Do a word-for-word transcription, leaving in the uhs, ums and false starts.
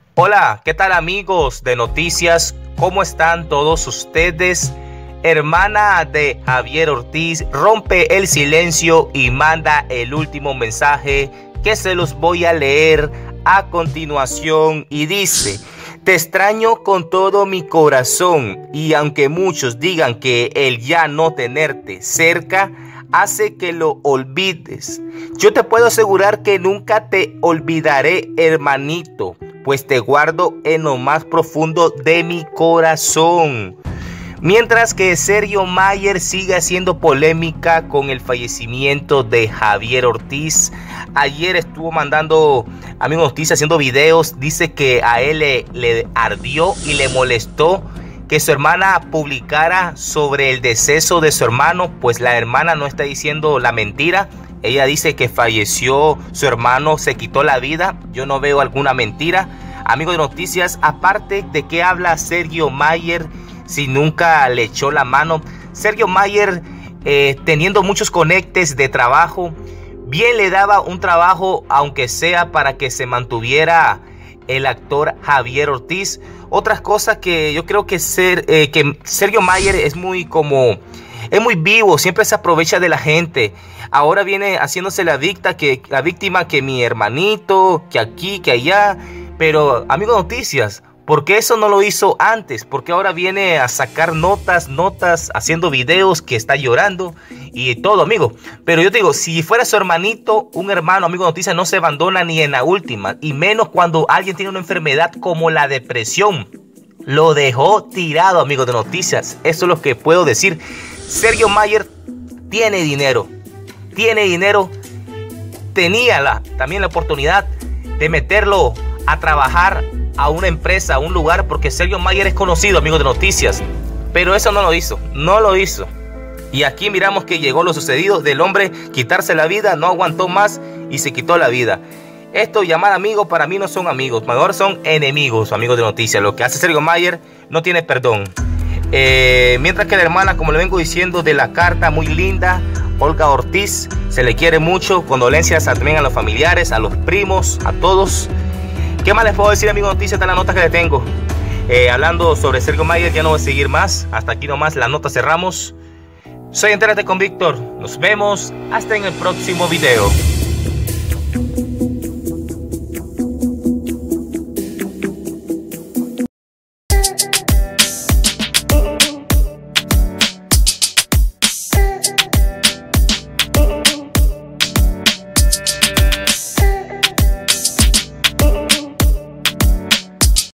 Hola, ¿qué tal amigos de Noticias? ¿Cómo están todos ustedes? Hermana de Javier Ortiz rompe el silencio y manda el último mensaje que se los voy a leer a continuación y dice: te extraño con todo mi corazón y aunque muchos digan que el ya no tenerte cerca hace que lo olvides, yo te puedo asegurar que nunca te olvidaré, hermanito, pues te guardo en lo más profundo de mi corazón. Mientras que Sergio Mayer sigue haciendo polémica con el fallecimiento de Javier Ortiz, ayer estuvo mandando Amigos Noticias haciendo videos. Dice que a él le, le ardió y le molestó que su hermana publicara sobre el deceso de su hermano, pues la hermana no está diciendo la mentira. Ella dice que falleció su hermano, se quitó la vida. Yo no veo alguna mentira. Amigos de Noticias, aparte de qué habla Sergio Mayer si nunca le echó la mano. Sergio Mayer, eh, teniendo muchos conectes de trabajo, bien le daba un trabajo, aunque sea para que se mantuviera el actor Javier Ortiz. Otras cosas que yo creo que, ser, eh, que Sergio Mayer es muy como... es muy vivo, siempre se aprovecha de la gente. Ahora viene haciéndose la, víctima que, la víctima que mi hermanito, que aquí, que allá. Pero, amigos de Noticias, ¿por qué eso no lo hizo antes? Porque ahora viene a sacar notas, notas, haciendo videos que está llorando y todo, amigo. Pero yo te digo, si fuera su hermanito, un hermano, amigo de Noticias, no se abandona ni en la última. Y menos cuando alguien tiene una enfermedad como la depresión. Lo dejó tirado, amigos de Noticias. Eso es lo que puedo decir. Sergio Mayer tiene dinero. Tiene dinero. Tenía la, también la oportunidad de meterlo a trabajar a una empresa, a un lugar, porque Sergio Mayer es conocido, amigos de Noticias. Pero eso no lo hizo, no lo hizo. Y aquí miramos que llegó lo sucedido del hombre quitarse la vida, no aguantó más y se quitó la vida. Estos llamar amigos para mí no son amigos, mejor son enemigos, amigos de Noticias. Lo que hace Sergio Mayer no tiene perdón. Eh, mientras que la hermana, como le vengo diciendo, de la carta muy linda, Olga Ortiz, se le quiere mucho. Condolencias también a los familiares, a los primos, a todos. ¿Qué más les puedo decir, amigos de Noticias? Están las notas que le tengo. Eh, hablando sobre Sergio Mayer, ya no voy a seguir más. Hasta aquí nomás, las notas cerramos. Soy Entérate con Víctor. Nos vemos hasta en el próximo video.